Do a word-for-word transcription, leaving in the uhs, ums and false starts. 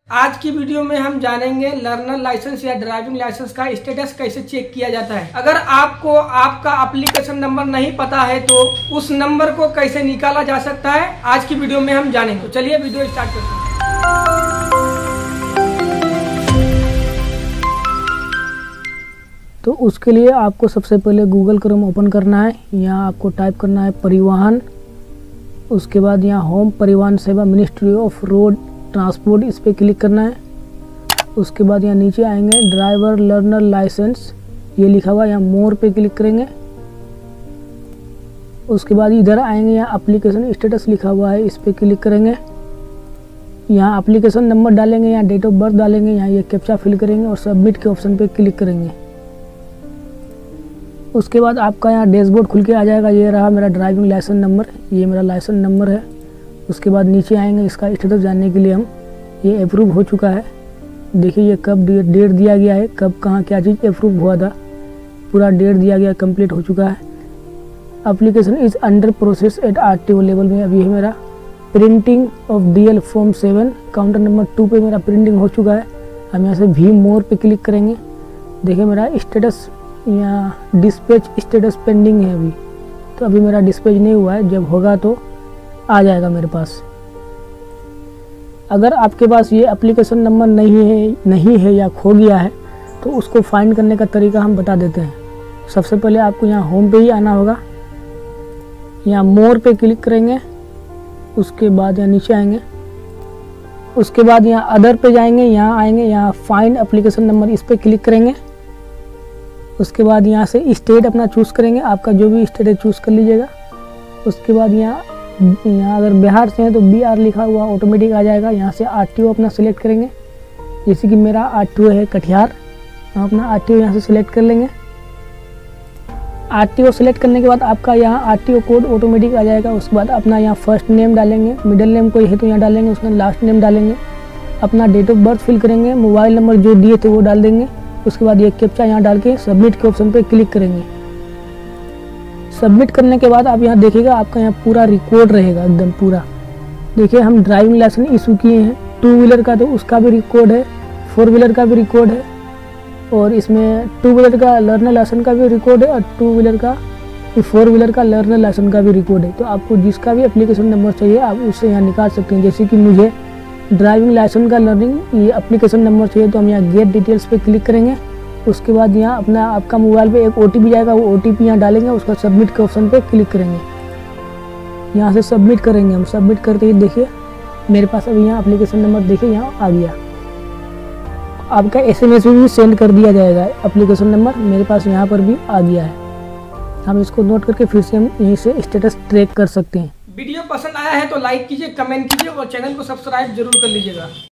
आज की वीडियो में हम जानेंगे लर्नर लाइसेंस या ड्राइविंग लाइसेंस का स्टेटस कैसे चेक किया जाता है। अगर आपको आपका एप्लीकेशन नंबर नहीं पता है तो उस नंबर को कैसे निकाला जा सकता है, आज की वीडियो में हम जानेंगे। तो चलिए वीडियो स्टार्ट करते हैं। तो उसके लिए आपको सबसे पहले गूगल क्रोम ओपन करना है। यहाँ आपको टाइप करना है परिवहन, उसके बाद यहाँ होम परिवहन सेवा मिनिस्ट्री ऑफ रोड ट्रांसपोर्ट, इस पर क्लिक करना है। उसके बाद यहाँ नीचे आएंगे ड्राइवर लर्नर लाइसेंस, ये लिखा हुआ है, यहाँ मोर पे क्लिक करेंगे। उसके बाद इधर आएंगे, यहाँ एप्लीकेशन स्टेटस लिखा हुआ है, इस पर क्लिक करेंगे। यहाँ एप्लीकेशन नंबर डालेंगे, यहाँ डेट ऑफ बर्थ डालेंगे, यहाँ ये कैप्चा फिल करेंगे और सबमिट के ऑप्शन पे क्लिक करेंगे। उसके बाद आपका यहाँ डैशबोर्ड खुल के आ जाएगा। ये रहा मेरा ड्राइविंग लाइसेंस नंबर, ये मेरा लाइसेंस नंबर है। उसके बाद नीचे आएंगे, इसका स्टेटस जानने के लिए हम, ये अप्रूव हो चुका है। देखिए ये कब डेट दिया गया है, कब कहाँ क्या चीज़ अप्रूव हुआ था, पूरा डेट दिया गया, कंप्लीट हो चुका है। Application is under process at R T O level में अभी है मेरा। Printing of D L form seven counter number two पे मेरा प्रिंटिंग हो चुका है। हम यहाँ से भी मोर पे क्लिक करेंगे। देखिए मेरा स्टेटस यहाँ डिस्पैच स्टेटस पेंडिंग है अभी, तो अभी मेरा डिस्पैच नहीं हुआ है, जब होगा तो आ जाएगा मेरे पास। अगर आपके पास ये एप्लीकेशन नंबर नहीं है नहीं है या खो गया है तो उसको फाइंड करने का तरीका हम बता देते हैं। सबसे पहले आपको यहाँ होम पे ही आना होगा, यहाँ मोर पे क्लिक करेंगे। उसके बाद यहाँ नीचे आएंगे, उसके बाद यहाँ अदर पे जाएंगे, यहाँ आएंगे, यहाँ फाइंड एप्लीकेशन नंबर, इस पर क्लिक करेंगे। उसके बाद यहाँ से स्टेट अपना चूज़ करेंगे, आपका जो भी स्टेट है चूज़ कर लीजिएगा। उसके बाद यहाँ यहाँ अगर बिहार से हैं तो बी आर लिखा हुआ ऑटोमेटिक आ जाएगा। यहाँ से आर टी ओ अपना सिलेक्ट करेंगे, जैसे कि मेरा आर टी ओ है कटिहार, हम अपना आर टी ओ यहाँ से सिलेक्ट कर लेंगे। आर टी ओ सिलेक्ट करने के बाद आपका यहाँ R T O code automatic आ जाएगा। उसके बाद अपना यहाँ फर्स्ट नेम डालेंगे, मिडिल नेम कोई है तो यहाँ डालेंगे, उसके बाद लास्ट नेम डालेंगे, अपना डेट ऑफ बर्थ फिल करेंगे, मोबाइल नंबर जो दिए थे वो डाल देंगे। उसके बाद ये कैप्चा यहाँ डाल के सबमिट के ऑप्शन पे क्लिक करेंगे। सबमिट करने के बाद आप यहाँ देखिएगा, आपका यहाँ पूरा रिकॉर्ड रहेगा एकदम पूरा। देखिए हम ड्राइविंग लाइसेंस इशू किए हैं, टू व्हीलर का तो उसका भी रिकॉर्ड है, फोर व्हीलर का भी रिकॉर्ड है, और इसमें टू व्हीलर का लर्नर लाइसेंस का भी रिकॉर्ड है और टू व्हीलर का फोर व्हीलर का लर्नर लाइसेंस का भी रिकॉर्ड है। तो आपको जिसका भी एप्लीकेशन नंबर चाहिए आप उससे यहाँ निकाल सकते हैं। जैसे कि मुझे ड्राइविंग लाइसेंस का लर्निंग ये एप्लीकेशन नंबर चाहिए तो हम यहाँ गेट डिटेल्स पे क्लिक करेंगे। उसके बाद यहाँ अपना आपका मोबाइल पे एक ओ टी पी जाएगा, वो ओ टी पी यहाँ डालेंगे, उसका सबमिट के ऑप्शन पे क्लिक करेंगे। यहाँ से सबमिट करेंगे हम। सबमिट करते ही देखिए मेरे पास अभी यहाँ एप्लीकेशन नंबर देखिए यहाँ आ गया। आपका एस एम एस भी सेंड कर दिया जाएगा, एप्लीकेशन नंबर मेरे पास यहाँ पर भी आ गया है। हम इसको नोट करके फिर से हम यहीं से स्टेटस ट्रैक कर सकते हैं। वीडियो पसंद आया है तो लाइक कीजिए, कमेंट कीजिए और चैनल को सब्सक्राइब जरूर कर लीजिएगा।